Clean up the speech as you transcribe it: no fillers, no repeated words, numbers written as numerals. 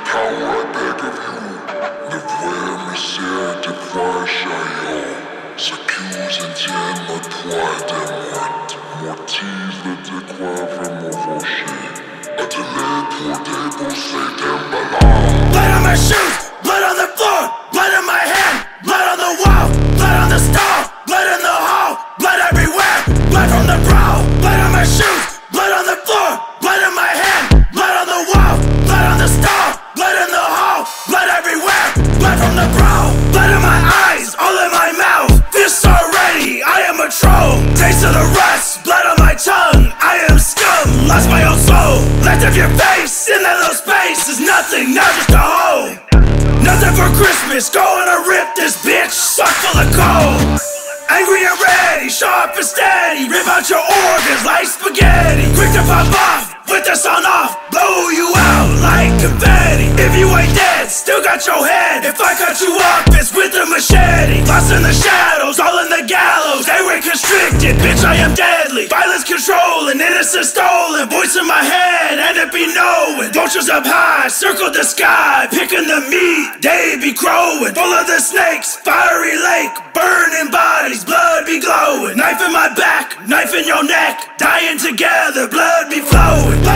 power, I beg of you. Ne voyez misère de poids s'accuse et tienne le poids des morts. Motive de quoi vraiment rocher. Atelier pour débourser des ballons. Blood on my shoes, blood on the floor, blood in my hand, blood on the wall, blood on the stall, blood in the hall, blood everywhere, blood from the brow. Blood on my shoes, blood on the floor, blood in my hand, blood on the wall, blood on the stall, blood in the hall, blood everywhere, blood from the brow. Blood in my eyes, all in my mouth, fists are ready, I am a troll. Taste of the rust, blood on my tongue, I am scum, lost my own soul. Left of your face, in that little space is nothing, now just a hole. Nothing for Christmas, gonna rip this bitch, suck full of cold. Angry and ready, sharp and steady, rip out your organs like spaghetti. Quick to pop off, with the sun off, blow you out like confetti. If you ain't dead, still got your head. If I cut you up, it's with a machete. Lost in the shadows, all in the gallows. Airway constricted, bitch, I am deadly. Violence controlling, innocence stolen. Voice in my head, and it be knowing. Vultures up high, circle the sky, picking the meat, they be crowing. Full of the snakes, fiery lake, burning bodies, blood be glowing. Knife in my back, knife in your neck, dying together, blood be flowing.